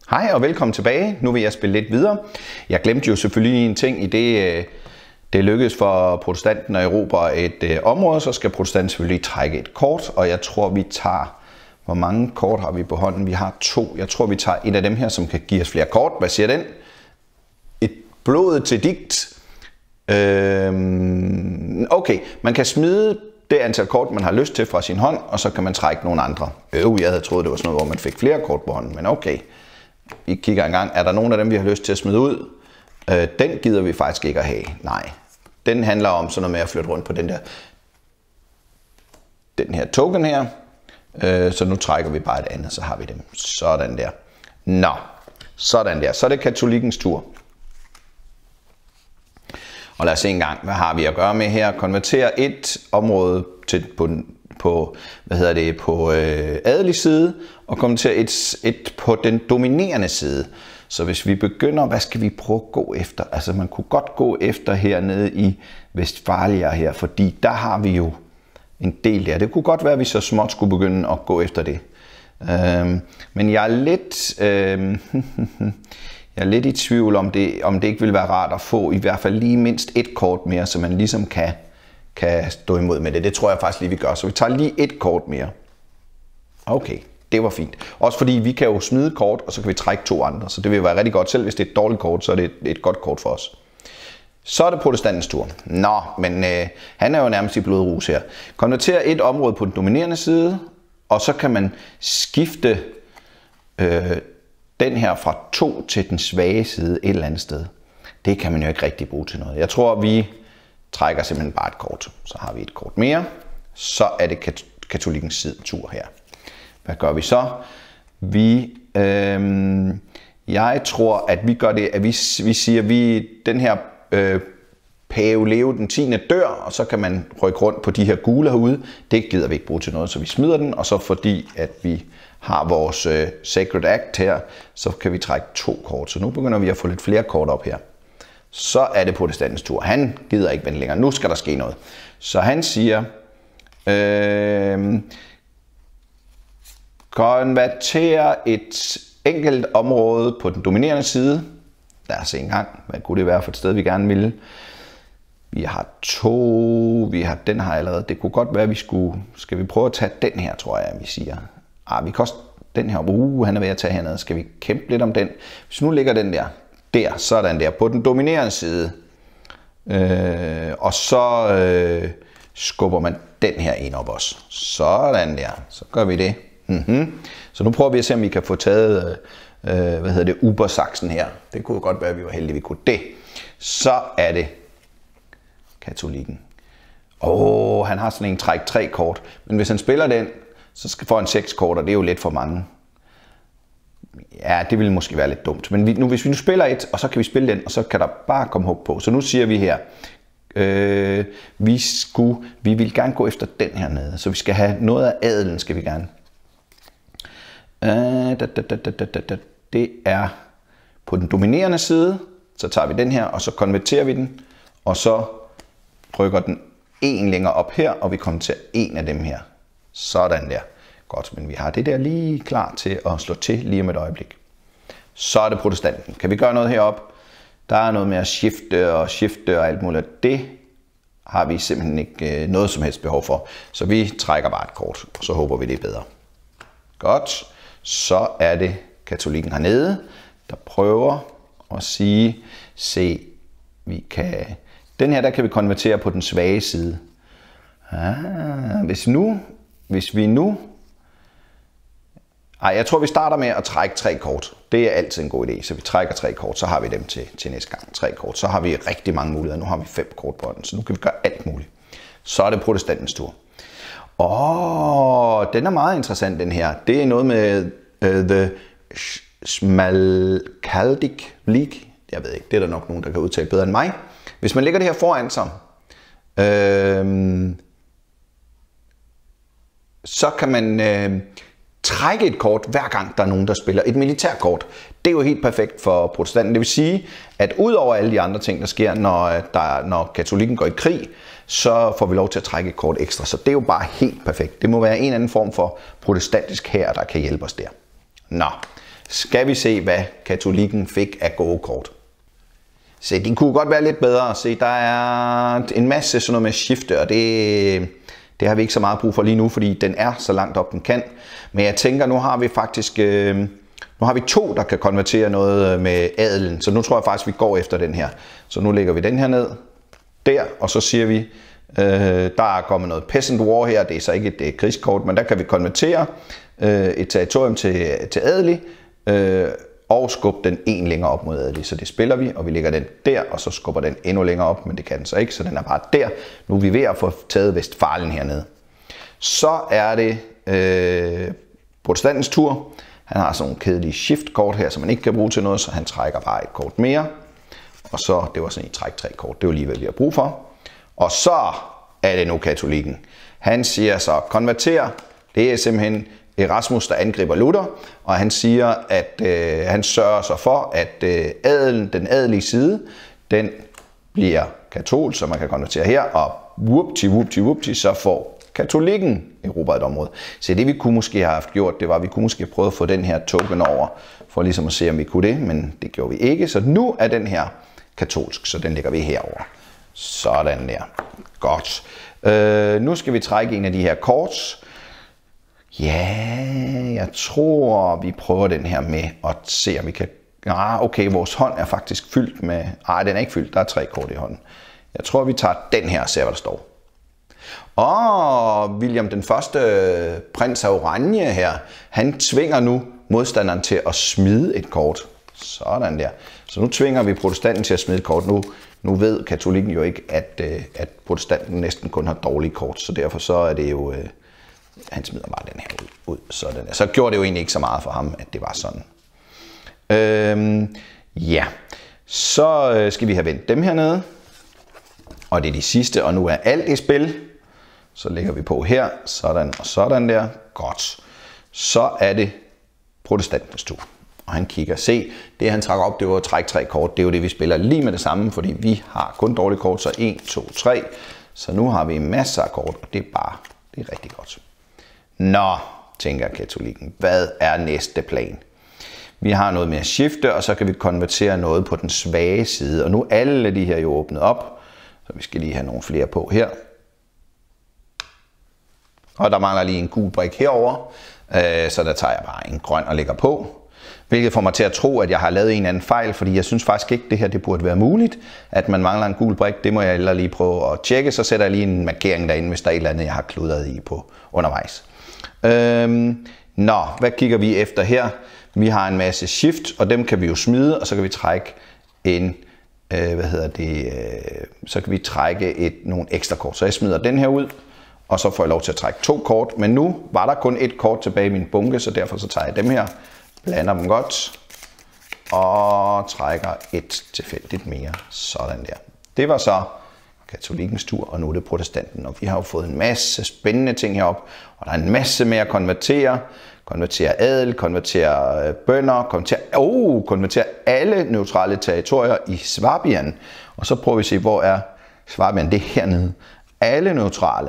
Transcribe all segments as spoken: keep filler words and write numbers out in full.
Hej og velkommen tilbage. Nu vil jeg spille lidt videre. Jeg glemte jo selvfølgelig en ting i det, det lykkedes for protestanten at erobre et område, så skal protestanten selvfølgelig trække et kort, og jeg tror vi tager, hvor mange kort har vi på hånden? Vi har to. Jeg tror vi tager et af dem her, som kan give os flere kort. Hvad siger den? Et blodet til digt. Øhm, okay, man kan smide det antal kort, man har lyst til fra sin hånd, og så kan man trække nogle andre. Øh, jeg havde troet, det var sådan noget, hvor man fik flere kort på hånden, men okay. Vi kigger en gang. Er der nogen af dem, vi har lyst til at smide ud? Øh, den gider vi faktisk ikke at have. Nej. Den handler om sådan noget med at flytte rundt på den der den her token her. Øh, så nu trækker vi bare et andet, så har vi dem. Sådan der. Nå. Sådan der. Så er det katolikkens tur. Og lad os se en gang, hvad har vi at gøre med her? Konvertere et område til på den på, hvad hedder det, på øh, adelig side, og konvertere et, et på den dominerende side. Så hvis vi begynder, hvad skal vi prøve at gå efter? Altså man kunne godt gå efter hernede i Westfalia her, fordi der har vi jo en del der. Det kunne godt være, at vi så småt skulle begynde at gå efter det. Øhm, men jeg er lidt... Øhm, Jeg er lidt i tvivl om det, om det ikke vil være rart at få i hvert fald lige mindst et kort mere, så man ligesom kan, kan stå imod med det. Det tror jeg faktisk lige, vi gør. Så vi tager lige et kort mere. Okay, det var fint. Også fordi vi kan jo smide et kort, og så kan vi trække to andre. Så det vil være rigtig godt. Selv hvis det er et dårligt kort, så er det et, et godt kort for os. Så er det protestantens tur. Nå, men øh, han er jo nærmest i blodrus her. Konvertere et område på den dominerende side, og så kan man skifte... Øh, den her fra to til den svage side et eller andet sted. Det kan man jo ikke rigtig bruge til noget. Jeg tror, vi trækker simpelthen bare et kort. Så har vi et kort mere. Så er det kat katolikkens side tur her. Hvad gør vi så? Vi, øh, jeg tror, at vi gør det, at vi, vi siger, at vi, den her øh, Pave Leo den tiende dør, og så kan man rykke rundt på de her gule herude. Det gider vi ikke bruge til noget, så vi smider den, og så fordi, at vi har vores øh, Sacred Act her, så kan vi trække to kort. Så nu begynder vi at få lidt flere kort op her. Så er det protestantens tur. Han gider ikke vente længere. Nu skal der ske noget. Så han siger, øh, konvertere et enkelt område på den dominerende side. Lad os se en gang, hvad kunne det være for et sted, vi gerne ville. Vi har to, vi har den her allerede. Det kunne godt være, at vi skulle, skal vi prøve at tage den her, tror jeg, vi siger. Ah, vi kan også den her, uh, han er ved at tage hernede. Skal vi kæmpe lidt om den? Hvis nu ligger den der, der, sådan der, på den dominerende side. Øh, og så øh, skubber man den her ind op også. Sådan der, så gør vi det. Mm-hmm. Så nu prøver vi at se, om vi kan få taget, øh, hvad hedder det, Ubersachsen her. Det kunne godt være, at vi var heldige, at vi kunne det. Så er det katolikken. Åh, oh, han har sådan en træk tre kort. Men hvis han spiller den, så skal få en seks kort, og det er jo lidt for mange. Ja, det ville måske være lidt dumt. Men vi, nu, hvis vi nu spiller et, og så kan vi spille den, og så kan der bare komme hug på. Så nu siger vi her, øh, vi, skulle, vi vil gerne gå efter den her nede. Så vi skal have noget af adelen, skal vi gerne. Øh, da, da, da, da, da, da. Det er på den dominerende side. Så tager vi den her, og så konverterer vi den. Og så rykker den en længere op her, og vi konverterer en af dem her. Sådan der. Godt, men vi har det der lige klar til at slå til lige om et øjeblik. Så er det protestanten. Kan vi gøre noget heroppe? Der er noget med at skifte og skifte og alt muligt. Det har vi simpelthen ikke noget som helst behov for. Så vi trækker bare et kort, og så håber vi det er bedre. Godt. Så er det katolikken hernede, der prøver at sige, se, vi kan... Den her, der kan vi konvertere på den svage side. Ah, hvis nu... Hvis vi nu... Ej, jeg tror, vi starter med at trække tre kort. Det er altid en god idé. Så vi trækker tre kort, så har vi dem til, til næste gang. Tre kort. Så har vi rigtig mange muligheder. Nu har vi fem kort på den, så nu kan vi gøre alt muligt. Så er det protestantens tur. Åh, den er meget interessant, den her. Det er noget med uh, The Schmalkaldic League. Jeg ved ikke, det er der nok nogen, der kan udtale bedre end mig. Hvis man lægger det her foran sig, øh, så kan man øh, trække et kort, hver gang der er nogen, der spiller et militærkort. Det er jo helt perfekt for protestanten. Det vil sige, at udover alle de andre ting, der sker, når, der, når katolikken går i krig, så får vi lov til at trække et kort ekstra. Så det er jo bare helt perfekt. Det må være en eller anden form for protestantisk hær, der kan hjælpe os der. Nå, skal vi se, hvad katolikken fik af gode kort. Se, de kunne godt være lidt bedre. Se, der er en masse sådan noget med skifte, og det, det har vi ikke så meget brug for lige nu, fordi den er så langt op, den kan. Men jeg tænker, nu har vi faktisk øh, nu har vi to, der kan konvertere noget med adelen. Så nu tror jeg faktisk, vi går efter den her. Så nu lægger vi den her ned, der, og så siger vi, øh, der er kommet noget peasant war her. Det er så ikke et, et krigskort, men der kan vi konvertere øh, et territorium til, til adelig, øh, og skubbe den en længere op mod adelig. Så det spiller vi, og vi lægger den der, og så skubber den endnu længere op, men det kan den så ikke, så den er bare der. Nu er vi ved at få taget Westfalen hernede. Så er det øh, protestantens tur. Han har sådan nogle kedelige shift-kort her, som man ikke kan bruge til noget, så han trækker bare et kort mere. Og så, det var sådan et træk tre kort, det var lige hvad vi har brug for. Og så er det nu katolikken. Han siger så, konverter, det er simpelthen Erasmus, der angriber Luther, og han siger, at øh, han sørger sig for, at øh, adelen, den adelige side, den bliver katolsk, så man kan konvertere her, og whoopty, whoopty, whoopty, så får katolikken erobret et område. Så det vi kunne måske have haft gjort, det var, at vi kunne måske prøve at få den her token over, for ligesom at se, om vi kunne det, men det gjorde vi ikke. Så nu er den her katolsk, så den lægger vi herover. Sådan der. Godt. Øh, nu skal vi trække en af de her kort. Ja, jeg tror, vi prøver den her med at se, om vi kan... Ah, okay, vores hånd er faktisk fyldt med... Nej, den er ikke fyldt. Der er tre kort i hånden. Jeg tror, vi tager den her og ser, hvad der står. Og William den første, prins af Oranje her, han tvinger nu modstanderen til at smide et kort. Sådan der. Så nu tvinger vi protestanten til at smide et kort. Nu, nu ved katolikken jo ikke, at, at protestanten næsten kun har dårlige kort, så derfor så er det jo... Han smider bare den her ud. ud. Sådan. Så gjorde det jo egentlig ikke så meget for ham, at det var sådan. Øhm, ja, så skal vi have vendt dem hernede. Og det er de sidste, og nu er alt i spil. Så lægger vi på her, sådan og sådan der. Godt. Så er det protestantens tur. Og han kigger. Se, det han trækker op, det var at trække tre kort. Det er jo det, vi spiller lige med det samme, fordi vi har kun dårlige kort. Så en, to, tre. Så nu har vi masser af kort, og det er bare, det er rigtig godt. Nå, tænker katolikken, hvad er næste plan? Vi har noget med at skifte, og så kan vi konvertere noget på den svage side. Og nu er alle de her jo åbnet op, så vi skal lige have nogle flere på her. Og der mangler lige en gul brik herover, så der tager jeg bare en grøn og lægger på. Hvilket får mig til at tro, at jeg har lavet en anden fejl, fordi jeg synes faktisk ikke, det her det burde være muligt, at man mangler en gul brik. Det må jeg lige prøve at tjekke, så sætter jeg lige en markering derinde, hvis der er et eller andet, jeg har kludret i på undervejs. Øhm, nå, hvad kigger vi efter her? Vi har en masse shift, og dem kan vi jo smide, og så kan vi trække en, øh, hvad hedder det, øh, så kan vi trække et, nogle ekstra kort. Så jeg smider den her ud, og så får jeg lov til at trække to kort. Men nu var der kun et kort tilbage i min bunke, så derfor så tager jeg dem her, blander dem godt, og trækker et tilfældigt mere. Sådan der. Det var så katolikkens tur, og nu er det protestanten. Og vi har jo fået en masse spændende ting herop, og der er en masse med at konvertere. Konvertere adel, konvertere bønder, konvertere, oh, konvertere alle neutrale territorier i Swabian. Og så prøver vi at se, hvor er Swabian? Det er hernede. Alle neutrale.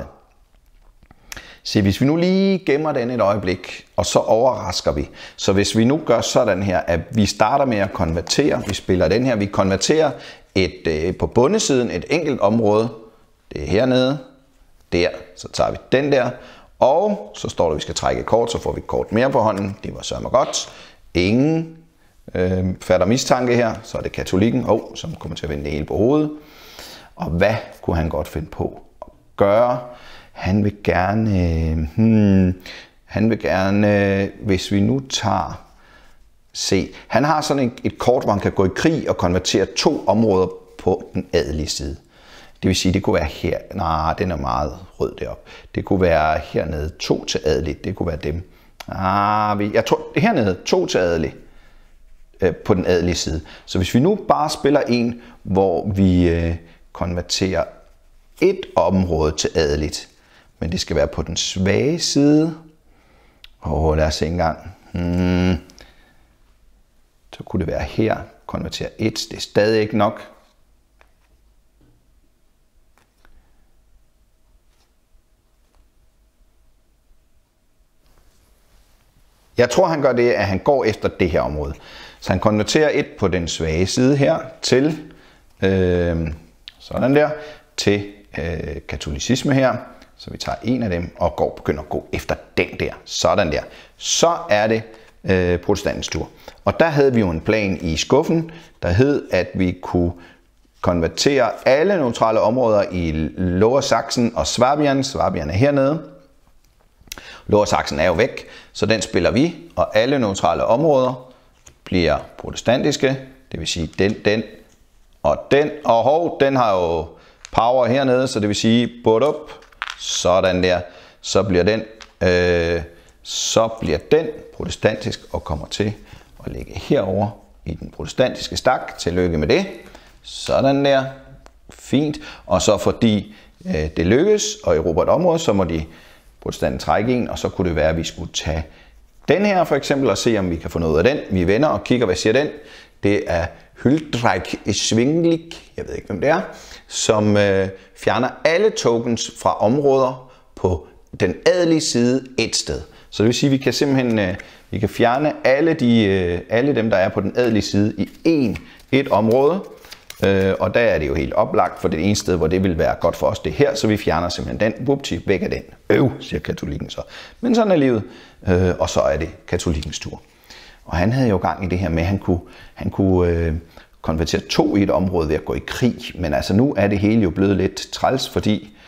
Se, hvis vi nu lige gemmer den et øjeblik, og så overrasker vi. Så hvis vi nu gør sådan her, at vi starter med at konvertere, vi spiller den her, vi konverterer et, øh, på bundesiden et enkelt område, det er hernede, der, så tager vi den der, og så står der, at vi skal trække et kort, så får vi et kort mere på hånden, det var sørme godt. Ingen øh, fatter mistanke her, så er det katolikken, oh, som kommer til at vende det hele på hovedet. Og hvad kunne han godt finde på at gøre? Han vil gerne, øh, hmm, han vil gerne, øh, hvis vi nu tager, se, han har sådan et, et kort, hvor han kan gå i krig og konvertere to områder på den adelige side. Det vil sige, det kunne være her, nej, den er meget rød deroppe. Det kunne være hernede, to til adelig, det kunne være dem. Ah, jeg tror, hernede, to til adelig, øh, på den adelige side. Så hvis vi nu bare spiller en, hvor vi øh, konverterer et område til adeligt, men det skal være på den svage side. Åh, lad os se engang. Hmm. Så kunne det være her. Konvertere et. Det er stadig ikke nok. Jeg tror, han gør det, at han går efter det her område. Så han konverterer et på den svage side her til, øh, sådan der, til øh, katolicisme her. Så vi tager en af dem og går, begynder at gå efter den der. Sådan der. Så er det øh, protestantens tur. Og der havde vi jo en plan i skuffen, der hed, at vi kunne konvertere alle neutrale områder i Lower Sachsen og Swabian. Swabian er hernede. Lower Sachsen er jo væk, så den spiller vi, og alle neutrale områder bliver protestantiske. Det vil sige den, den og den. Og hov, den har jo power hernede, så det vil sige bort op. Sådan der. Så bliver den, øh, så bliver den protestantisk og kommer til at ligge herover i den protestantiske stak. Tillykke med det. Sådan der. Fint. Og så fordi øh, det lykkes og erobre et område, så må de protestanten trække en, og så kunne det være, at vi skulle tage den her for eksempel og se, om vi kan få noget af den. Vi vender og kigger, hvad siger den? Det er Huldreich Schwinglich, jeg ved ikke, hvem det er, som øh, fjerner alle tokens fra områder på den adelige side et sted. Så det vil sige, at vi kan simpelthen øh, vi kan fjerne alle, de, øh, alle dem, der er på den adelige side i én, et område. Øh, og der er det jo helt oplagt, for det ene sted, hvor det vil være godt for os, det her, så vi fjerner simpelthen den, whoopty, væk af den. Øv, siger katolikken så. Men sådan er livet, øh, og så er det katolikkens tur. Og han havde jo gang i det her med, at han kunne, han kunne øh, konvertere to i et område ved at gå i krig. Men altså nu er det hele jo blevet lidt træls, fordi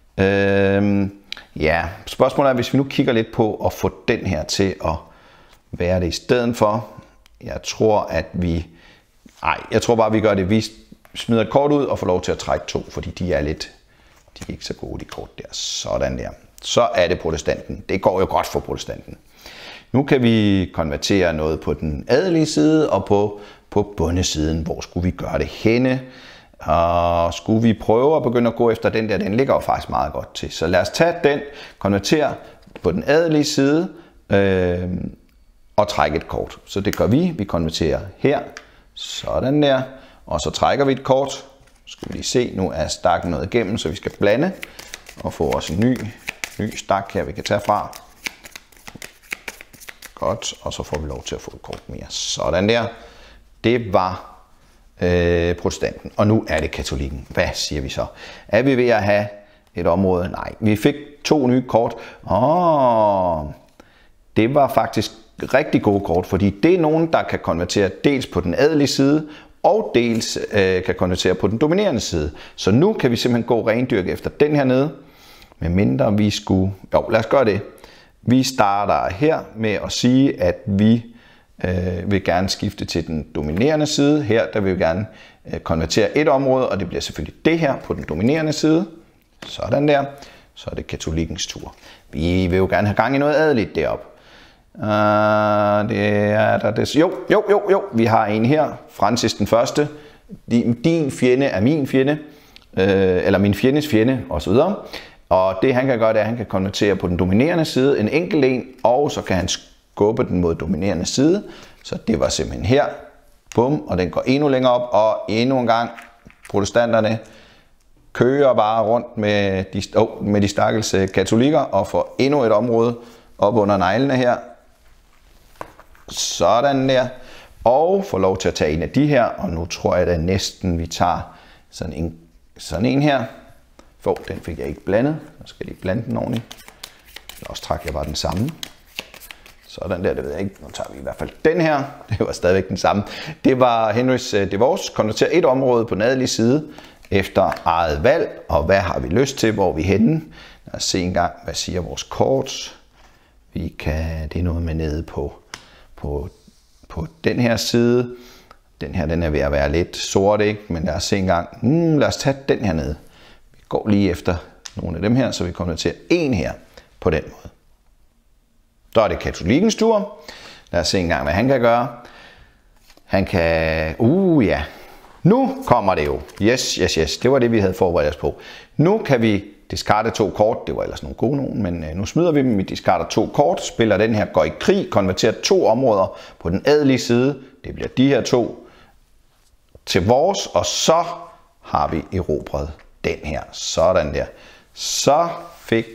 øh, ja, spørgsmålet er, hvis vi nu kigger lidt på at få den her til at være det i stedet for. Jeg tror, at vi Nej, jeg tror bare, vi gør det. Vi smider et kort ud og får lov til at trække to, fordi de er lidt, de er ikke så gode, de kort der. Sådan der. Så er det protestanten. Det går jo godt for protestanten. Nu kan vi konvertere noget på den adelige side og på, på bondesiden. Hvor skulle vi gøre det henne? Og skulle vi prøve at begynde at gå efter den der? Den ligger jo faktisk meget godt til. Så lad os tage den, konvertere på den adelige side øh, og trække et kort. Så det gør vi. Vi konverterer her. Sådan der. Og så trækker vi et kort. Skal vi lige se, nu er stakken noget igennem, så vi skal blande og få os en ny, ny stak her, vi kan tage fra. Godt, og så får vi lov til at få et kort mere. Sådan der. Det var øh, protestanten, og nu er det katolikken. Hvad siger vi så? Er vi ved at have et område? Nej, vi fik to nye kort. Åh, det var faktisk rigtig gode kort, fordi det er nogen, der kan konvertere dels på den adelige side, og dels øh, kan konvertere på den dominerende side. Så nu kan vi simpelthen gå rendyrke efter den her nede, med mindre vi skulle... Jo, lad os gøre det. Vi starter her med at sige, at vi øh, vil gerne skifte til den dominerende side. Her der vil vi gerne øh, konvertere et område, og det bliver selvfølgelig det her på den dominerende side. Sådan der. Så er det katolikkens tur. Vi vil jo gerne have gang i noget adeligt deroppe. Uh, det er der det. Jo, jo, jo, jo. Vi har en her. Francis den første. Din, din fjende er min fjende. Uh, eller min fjendes fjende, osv. Og det han kan gøre, det er, at han kan konvertere på den dominerende side en enkelt en, og så kan han skubbe den mod dominerende side. Så det var simpelthen her. Bum, og den går endnu længere op, og endnu en gang protestanterne kører bare rundt med de, oh, med de stakkels katolikker og får endnu et område op under neglene her. Sådan der. Og får lov til at tage en af de her, og nu tror jeg da næsten, vi tager sådan en, sådan en her. For den fik jeg ikke blandet. Nu skal jeg lige blande den ordentligt. Eller også trak jeg bare den samme. Sådan der, det ved jeg ikke. Nu tager vi i hvert fald den her. Det var stadigvæk den samme. Det var Henrys divorce. Konvertere et område på den adelige side efter eget valg. Og hvad har vi lyst til? Hvor er vi henne? Lad os se en gang, hvad siger vores kort. Vi kan, det er noget med nede på, på, på den her side. Den her, den er ved at være lidt sort, ikke? Men lad os se en gang. Hmm, lad os tage den her nede. Vi går lige efter nogle af dem her, så vi kommer til en her på den måde. Så er det katolikkens tur. Lad os se en gang, hvad han kan gøre. Han kan... Uh, ja. Nu kommer det jo. Yes, yes, yes. Det var det, vi havde forberedt os på. Nu kan vi discarde to kort. Det var ellers nogle gode nogen, men nu smider vi dem. Vi discarder to kort. Spiller den her, går i krig. Konverterer to områder på den adelige side. Det bliver de her to til vores. Og så har vi erobret den her. Sådan der. Så fik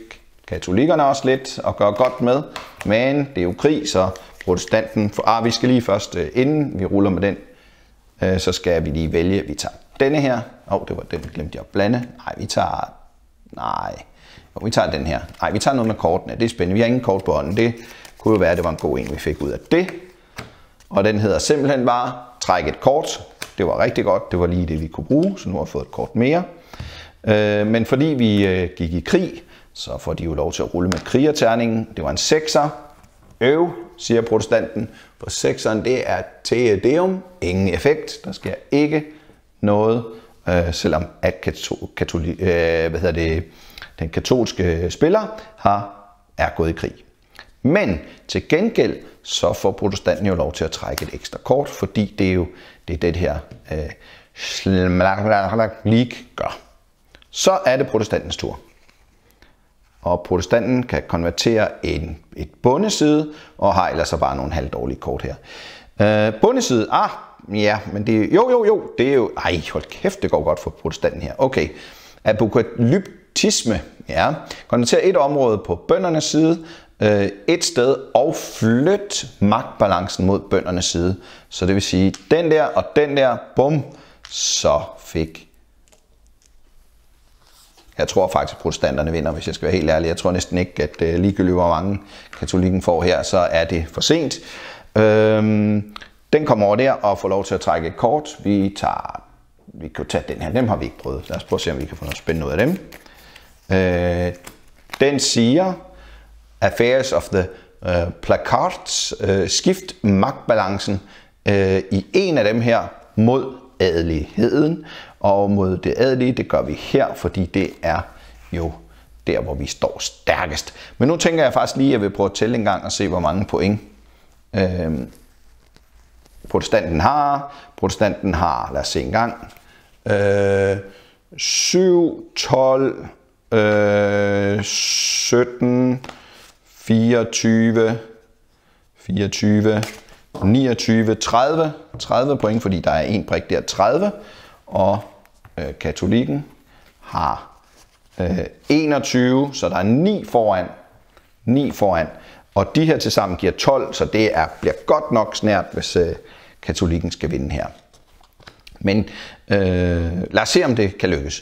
katolikkerne også lidt og gør godt med, men det er jo krig, så protestanten... For, ah, vi skal lige først, inden vi ruller med den, øh, så skal vi lige vælge, vi tager denne her. Åh, oh, det var den, glemte jeg at blande. Nej, vi tager... Nej, jo, vi tager den her. Nej, vi tager noget med kortene, det er spændende. Vi har ingen kort på hånden, det kunne jo være, at det var en god en, vi fik ud af det. Og den hedder simpelthen bare, træk et kort. Det var rigtig godt, det var lige det, vi kunne bruge, så nu har vi fået et kort mere. Øh, men fordi vi øh, gik i krig, så får de jo lov til at rulle med krigerterningen. Det var en sekser. Øv, siger protestanten. For sekseren, det er te deum. Ingen effekt. Der sker ikke noget, øh, selvom at katol- katoli- øh, hvad hedder det, den katolske spiller har, er gået i krig. Men til gengæld, så får protestanten jo lov til at trække et ekstra kort, fordi det er jo det, er det her øh, League gør. Så er det protestantens tur. Og protestanten kan konvertere en, et bondeside, og har ellers så bare nogle halvdårlige kort her. Øh, bondeside, ah, ja, men det er jo, jo, jo, det er jo, ej, hold kæft, det går godt for protestanten her. Okay, apokalyptisme, ja, konvertere et område på bøndernes side, øh, et sted, og flyt magtbalancen mod bøndernes side. Så det vil sige, den der og den der, bum, så fik... Jeg tror faktisk, at protestanterne vinder, hvis jeg skal være helt ærlig. Jeg tror næsten ikke, at uh, ligegyldigt hvor mange katolikken får her, så er det for sent. Øhm, den kommer over der og får lov til at trække et kort. Vi tager, vi kan tage den her. Dem har vi ikke prøvet. Lad os prøve at se, om vi kan få noget spændende ud af dem. Øh, den siger, Affairs of the uh, Placards, uh, skift magtbalancen uh, i en af dem her mod adeligheden, og mod det adelige, det gør vi her, fordi det er jo der, hvor vi står stærkest. Men nu tænker jeg faktisk lige, at jeg vil prøve at tælle en gang og se, hvor mange point øh, protestanten har. Protestanten har, lad os se en gang, øh, syv, tolv, øh, sytten, fireogtyve, fireogtyve, niogtyve, tredive, tredive point, fordi der er en brik der, tredive, og øh, katolikken har øh, enogtyve, så der er ni foran, ni foran, og de her til sammen giver tolv, så det er, bliver godt nok snært, hvis øh, katolikken skal vinde her. Men øh, lad os se, om det kan lykkes.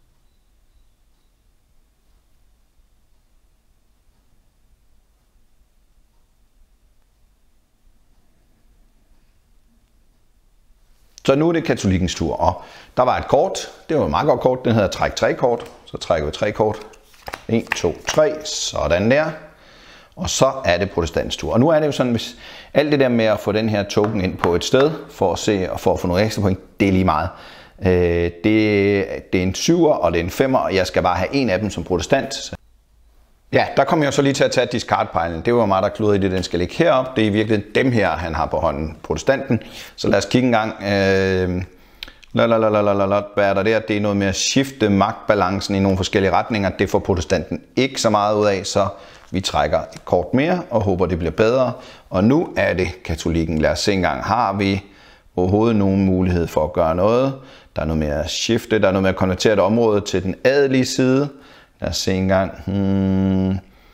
Så nu er det katolikkens tur, og der var et kort, det var et meget godt kort, den hedder træk tre kort, så trækker vi tre kort, en, to, tre, sådan der, og så er det protestantens tur. Og nu er det jo sådan, hvis alt det der med at få den her token ind på et sted, for at se og for at få nogle ekstra point, det er lige meget. Øh, det, det er en syver, og det er en femmer, og jeg skal bare have en af dem som protestant. Ja, der kommer jeg så lige til at tage discardpejlen. Det var mig, der kludrede i det, den skal ligge heroppe. Det er i virkeligheden dem her, han har på hånden, protestanten. Så lad os kigge en gang. Øh, lalalala, hvad er der der? Det er noget med at skifte magtbalancen i nogle forskellige retninger. Det får protestanten ikke så meget ud af, så vi trækker et kort mere og håber, det bliver bedre. Og nu er det katolikken. Lad os se en gang, har vi overhovedet nogen mulighed for at gøre noget? Der er noget med at skifte, der er noget med at konvertere et område til den adelige side. Lad os se en gang. Hmm.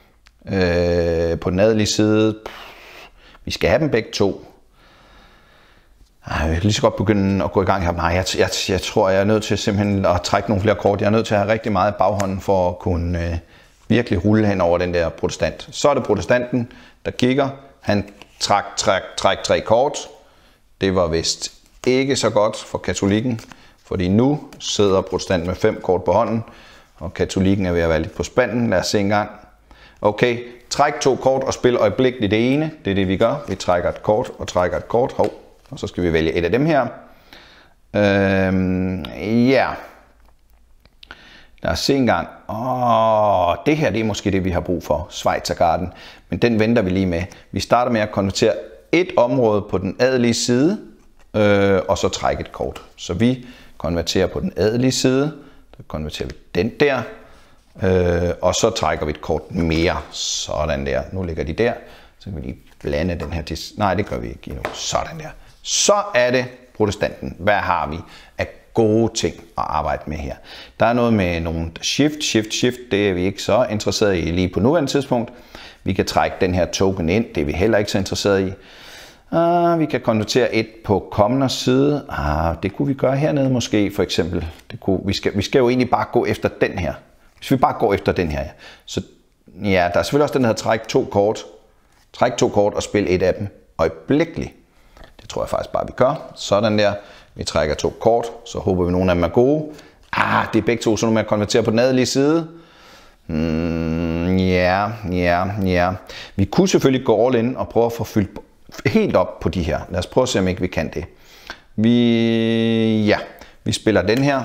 Øh, på den adelige side. Vi skal have dem begge to. Jeg vil lige så godt begynde at gå i gang her. Nej, jeg, jeg, jeg tror, jeg er nødt til simpelthen at trække nogle flere kort. Jeg er nødt til at have rigtig meget i baghånden for at kunne øh, virkelig rulle hen over den der protestant. Så er det protestanten, der kigger. Han træk, træk, træk tre kort. Det var vist ikke så godt for katolikken, fordi nu sidder protestanten med fem kort på hånden. Og katolikken er ved at være lidt på spanden. Lad os se en gang. Okay, træk to kort og spil øjeblikkeligt det ene. Det er det, vi gør. Vi trækker et kort og trækker et kort. Hov. Og så skal vi vælge et af dem her. Øhm, ja. Lad os se en gang. Åh, det her det er måske det, vi har brug for. Schweizergarden. Men den venter vi lige med. Vi starter med at konvertere et område på den adelige side. Øh, og så trække et kort. Så vi konverterer på den adelige side. Så konverterer vi den der, øh, og så trækker vi et kort mere, sådan der. Nu ligger de der, så kan vi lige blande den her til, nej det gør vi ikke endnu, sådan der. Så er det protestanten. Hvad har vi af gode ting at arbejde med her. Der er noget med nogle shift, shift, shift, det er vi ikke så interesseret i lige på nuværende tidspunkt. Vi kan trække den her token ind, det er vi heller ikke så interesseret i. Uh, vi kan konvertere et på Commoners side. Uh, det kunne vi gøre hernede måske, for eksempel. Det kunne, vi, skal, vi skal jo egentlig bare gå efter den her. Hvis vi bare går efter den her, ja. Så ja, der er selvfølgelig også den her træk to kort. Træk to kort og spil et af dem øjeblikkeligt. Det tror jeg faktisk bare, vi gør. Sådan der. Vi trækker to kort, så håber vi, at nogle af dem er gode. Ah, det er begge to, så nu med at konvertere på den adelige side. Mm, ja, ja, ja. Vi kunne selvfølgelig gå all in og prøve at få fyldt helt op på de her. Lad os prøve at se, om ikke vi kan det. Vi, ja, vi spiller den her.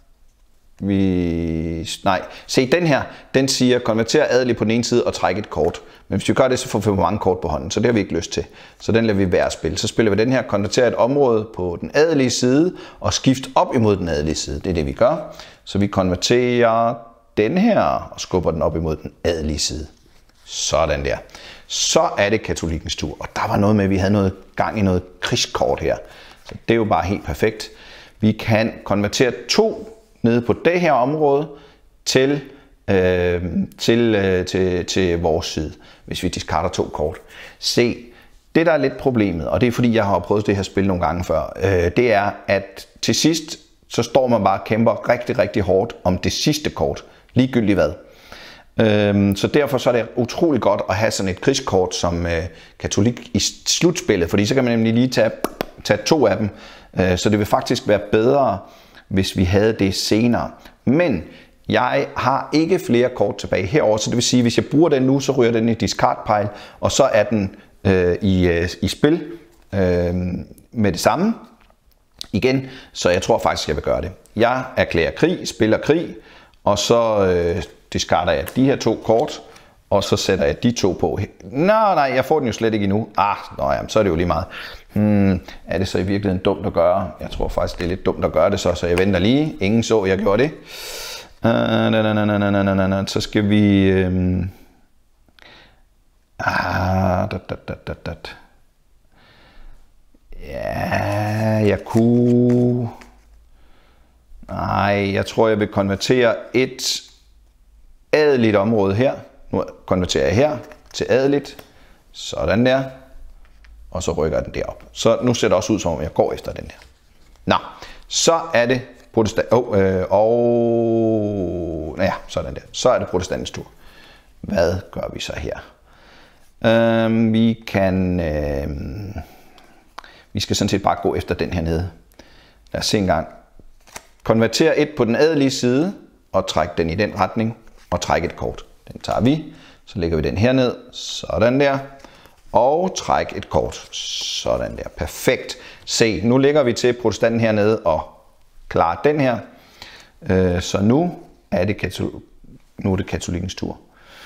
Vi, nej, se den her, den siger konverter adelig på den ene side og trække et kort. Men hvis vi gør det, så får vi for mange kort på hånden, så det har vi ikke lyst til. Så den lader vi være at spille. Så spiller vi den her, konverter et område på den adelige side og skift op imod den adelige side. Det er det, vi gør. Så vi konverterer den her og skubber den op imod den adelige side. Sådan der. Så er det katolikkens tur. Og der var noget med, at vi havde noget gang i noget krigskort her. Så det er jo bare helt perfekt. Vi kan konvertere to nede på det her område til, øh, til, øh, til, til vores side, hvis vi diskarder to kort. Se, det der er lidt problemet, og det er fordi, jeg har prøvet det her spil nogle gange før, øh, det er, at til sidst, så står man bare og kæmper rigtig, rigtig hårdt om det sidste kort, ligegyldigt hvad. Øh, så derfor så er det utrolig godt at have sådan et krigskort som øh, katolik i slutspillet, fordi så kan man nemlig lige tage, tage to af dem, øh, så det vil faktisk være bedre, hvis vi havde det senere. Men jeg har ikke flere kort tilbage herover, så det vil sige, at hvis jeg bruger den nu, så ryger den i discard pile, og så er den øh, i, øh, i spil øh, med det samme igen. Så jeg tror faktisk, jeg vil gøre det. Jeg erklærer krig, spiller krig, og så øh, discarder jeg de her to kort, og så sætter jeg de to på. Nå, nej, jeg får den jo slet ikke endnu. Ah, nå, jamen, så er det jo lige meget. Hmm, er det så i virkeligheden dumt at gøre? Jeg tror faktisk, det er lidt dumt at gøre det så, så jeg venter lige. Ingen så, jeg gjorde det. Uh, na, na, na, na, na, na, na. Så skal vi... Um... Ah, dat, dat, dat, dat, dat. Ja, jeg kunne... Nej, jeg tror, jeg vil konvertere et adeligt område her. Nu konverterer jeg her til adeligt. Sådan der. Og så rykker den derop. Så nu ser det også ud, som om jeg går efter den her. Nå, så er det protestant... Oh, øh, og... Ja, sådan der. Så er det protestantens tur. Hvad gør vi så her? Øh, vi kan... Øh, vi skal sådan set bare gå efter den her nede. Lad os se en gang. Konverter et på den adelige side, og træk den i den retning, og træk et kort. Den tager vi. Så lægger vi den her ned. Sådan der. Og træk et kort. Sådan der. Perfekt. Se, nu lægger vi til protestanten hernede og klarer den her. Øh, så nu er det, katol- nu er det katolikkens tur.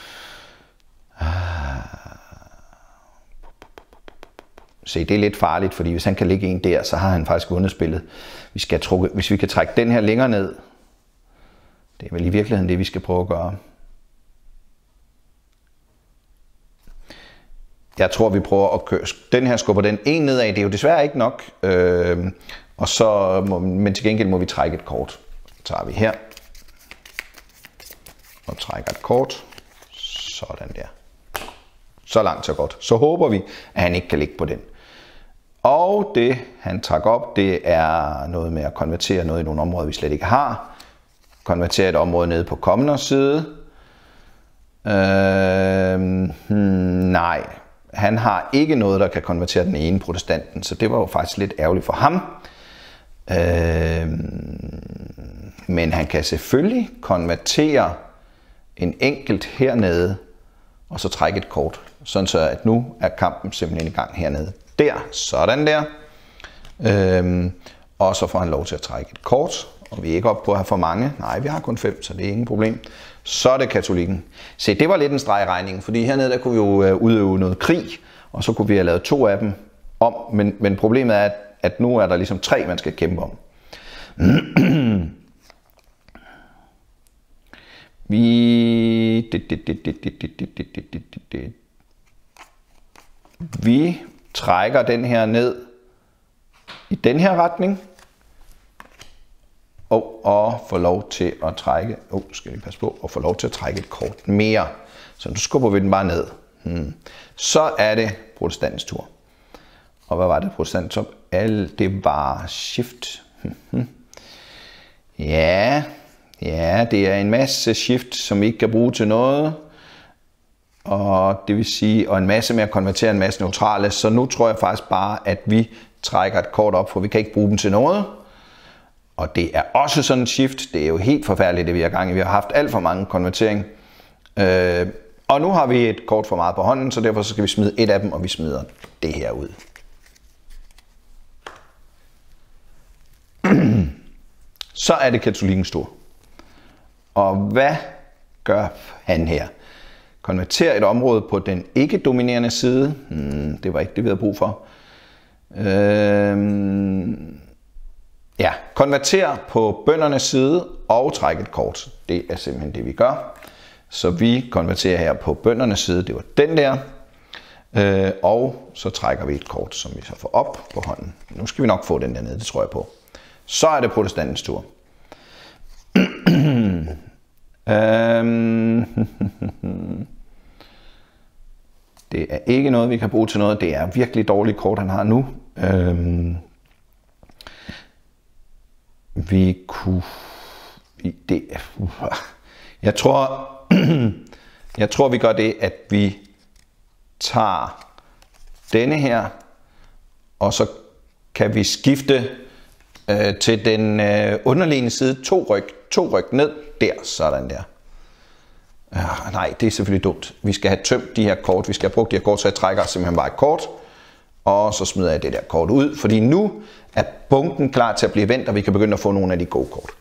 Se, det er lidt farligt, fordi hvis han kan lægge en der, så har han faktisk vundet spillet. Vi skal trukke, hvis vi kan trække den her længere ned, det er vel i virkeligheden det, vi skal prøve at gøre. Jeg tror, vi prøver at køre. Den her skubber den en nedad. Det er jo desværre ikke nok. Øh, og så må, men til gengæld må vi trække et kort. Så tager vi her. Og trækker et kort. Sådan der. Så langt, så godt. Så håber vi, at han ikke kan ligge på den. Og det, han trækker op, det er noget med at konvertere noget i nogle områder, vi slet ikke har. Konvertere et område nede på Commoners side. Øh, hmm, nej. Han har ikke noget, der kan konvertere den ene protestanten, så det var jo faktisk lidt ærgerligt for ham. Øh, men han kan selvfølgelig konvertere en enkelt hernede, og så trække et kort. Sådan så, at nu er kampen simpelthen i gang hernede. Der, sådan der. Øh, og så får han lov til at trække et kort, og vi er ikke oppe på at have for mange. Nej, vi har kun fem, så det er ingen problem. Så er det katolikken. Se, det var lidt en streg i regningen, fordi hernede der kunne vi jo udøve noget krig, og så kunne vi have lavet to af dem om. Men, men problemet er, at, at nu er der ligesom tre, man skal kæmpe om. Vi... Vi trækker den her ned i den her retning. og, og få lov til at trække, oh, skal vi passe på, og få lov til at trække et kort mere. Så nu skubber vi den bare ned. Hmm. Så er det protestantens tur. Og hvad var det protestantens tur? Alle, det var shift. Ja, ja, det er en masse shift, som vi ikke kan bruge til noget. Og det vil sige, og en masse med at konvertere en masse neutrale. Så nu tror jeg faktisk bare, at vi trækker et kort op, for vi kan ikke bruge dem til noget. Og det er også sådan en shift. Det er jo helt forfærdeligt, det vi har gang i. Vi har haft alt for mange konvertering. Øh, og nu har vi et kort for meget på hånden, så derfor så skal vi smide et af dem, og vi smider det her ud. Så er det katolikkens tur. Og hvad gør han her? Konverter et område på den ikke-dominerende side. Hmm, det var ikke det, vi havde brug for. Øhm, ja, konverter på bøndernes side og træk et kort. Det er simpelthen det, vi gør. Så vi konverterer her på bøndernes side. Det var den der. Øh, og så trækker vi et kort, som vi så får op på hånden. Nu skal vi nok få den der nede, det tror jeg på. Så er det protestantens tur. øhm, det er ikke noget, vi kan bruge til noget. Det er virkelig dårligt kort, han har nu. Øhm, vi kunne... Det, jeg tror, jeg tror, vi gør det, at vi tager denne her, og så kan vi skifte øh, til den øh, underliggende side, to ryg, to ryg ned, der, sådan der. Øh, nej, det er selvfølgelig dumt. Vi skal have tømt de her kort, vi skal have brugt de her kort, så jeg trækker simpelthen bare et kort, og så smider jeg det der kort ud, fordi nu er bunken klar til at blive vendt, og vi kan begynde at få nogle af de gode kort.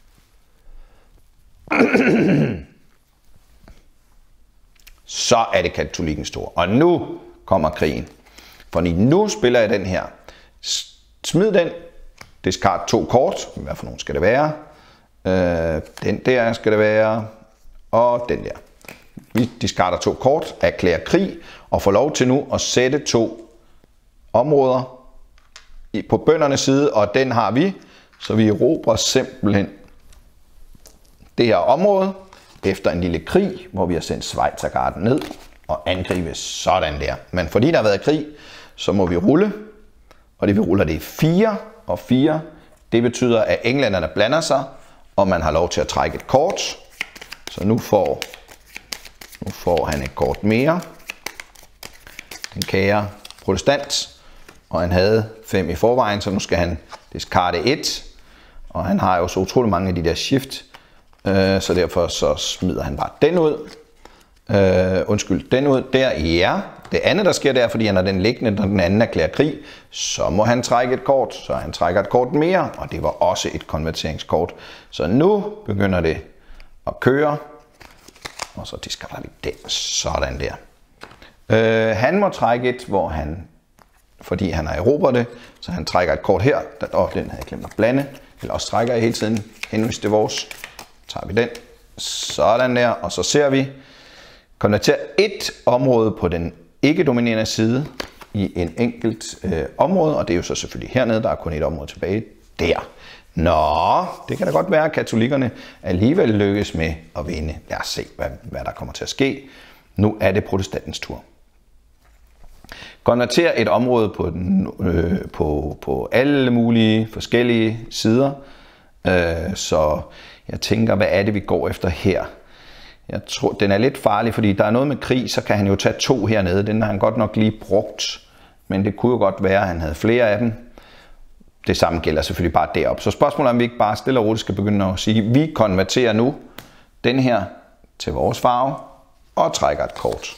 Så er det katolikkens tur, og nu kommer krigen. For nu spiller jeg den her. Smid den. Discard to kort. Hvad for nogen skal det være? Øh, den der skal det være. Og den der. Vi discarder to kort, erklærer krig og får lov til nu at sætte to områder på bøndernes side, og den har vi. Så vi erobrer simpelthen det her område efter en lille krig, hvor vi har sendt Schweizergarden ned og angribe sådan der. Men fordi der har været krig, så må vi rulle, og det vi ruller det er fire og fire. Det betyder, at englænderne blander sig, og man har lov til at trække et kort. Så nu får, nu får han et kort mere. Den kære protestant, og han havde fem i forvejen, så nu skal han discarde et. Og han har jo så utrolig mange af de der shift, så derfor så smider han bare den ud. Øh, undskyld, den ud der. Ja, det andet der sker der, fordi han har den liggende, når den anden erklærer krig, så må han trække et kort, så han trækker et kort mere, og det var også et konverteringskort. Så nu begynder det at køre, og så discarder vi den, sådan der. Øh, han må trække et, hvor han, fordi han har erobret det, så han trækker et kort her, der, åh, den havde jeg glemt at blande, eller også trækker jeg hele tiden, henvis til vores. Tager vi den, sådan der, og så ser vi, konverter et område på den ikke-dominerende side i en enkelt øh, område, og det er jo så selvfølgelig hernede, der er kun et område tilbage, der. Nå, det kan da godt være, at katolikkerne alligevel lykkes med at vinde. Lad os se, hvad, hvad der kommer til at ske. Nu er det protestantens tur. Konverter et område på, den, øh, på, på alle mulige forskellige sider, øh, så jeg tænker, hvad er det, vi går efter her? Jeg tror, den er lidt farlig, fordi der er noget med krig, så kan han jo tage to hernede. Den har han godt nok lige brugt, men det kunne jo godt være, at han havde flere af dem. Det samme gælder selvfølgelig bare deroppe. Så spørgsmålet er, om vi ikke bare stille og roligt skal begynde at sige, at vi konverterer nu den her til vores farve og trækker et kort.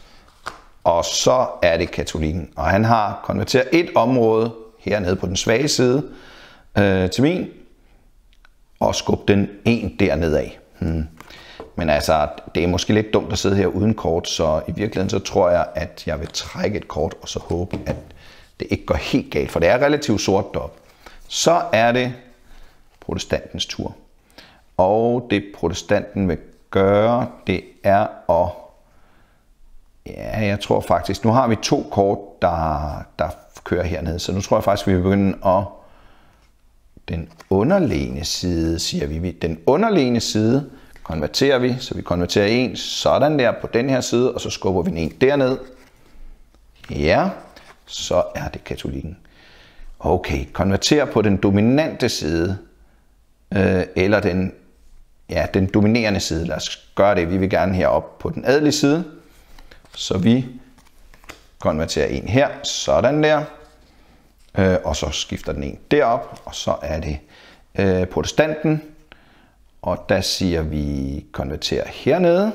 Og så er det katolikken, og han har konverteret et område hernede på den svage side øh, til min, og skubbe den en dernede af. Hmm. Men altså, det er måske lidt dumt at sidde her uden kort, så i virkeligheden så tror jeg, at jeg vil trække et kort, og så håbe, at det ikke går helt galt, for det er relativt sort deroppe. Så er det protestantens tur. Og det protestanten vil gøre, det er at... Ja, jeg tror faktisk, nu har vi to kort, der, der kører hernede, så nu tror jeg faktisk, vi vil begynde at den underliggende side, siger vi. Den underliggende side konverterer vi, så vi konverterer en sådan der på den her side, og så skubber vi den en derned. Ja, så er det katolikken. Okay, konverter på den dominante side, øh, eller den, ja, den dominerende side. Lad os gøre det. Vi vil gerne herop på den adelige side, så vi konverterer en her, sådan der, øh, og så skifter den en derop, og så er det øh, protestanten, og der siger vi konverter hernede,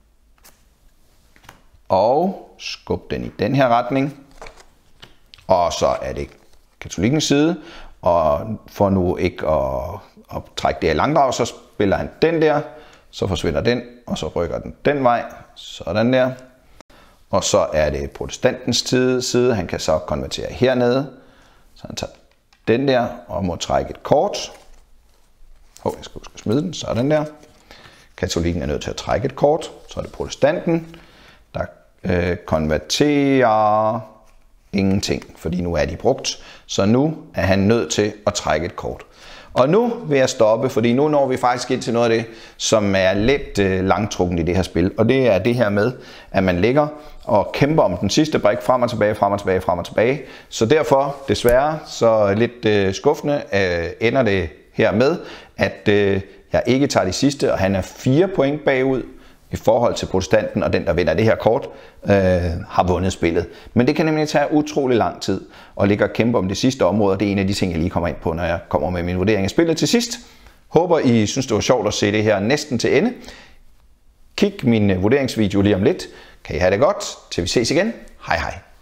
og skub den i den her retning, og så er det katolikkens side, og for nu ikke at, at trække det i langdrag, så spiller han den der, så forsvinder den, og så rykker den den vej, sådan der. Og så er det protestantens side, han kan så konvertere hernede, så han tager den der og må trække et kort. Åh, oh, jeg skal huske at smide den, sådan der. Katolikken er nødt til at trække et kort, så er det protestanten, der øh, konverterer ingenting, fordi nu er de brugt. Så nu er han nødt til at trække et kort. Og nu vil jeg stoppe, fordi nu når vi faktisk ind til noget af det, som er lidt øh, langtrukken i det her spil. Og det er det her med, at man ligger og kæmper om den sidste brik frem og tilbage, frem og tilbage, frem og tilbage. Så derfor, desværre, så lidt øh, skuffende øh, ender det her med, at øh, jeg ikke tager de sidste, og han er fire point bagud i forhold til protestanten, og den, der vinder det her kort, øh, har vundet spillet. Men det kan nemlig tage utrolig lang tid at ligge og kæmpe om det sidste område, og det er en af de ting, jeg lige kommer ind på, når jeg kommer med min vurdering af spillet til sidst. Håber, I synes, det var sjovt at se det her næsten til ende. Kig min vurderingsvideo lige om lidt. Kan I have det godt, til vi ses igen. Hej hej.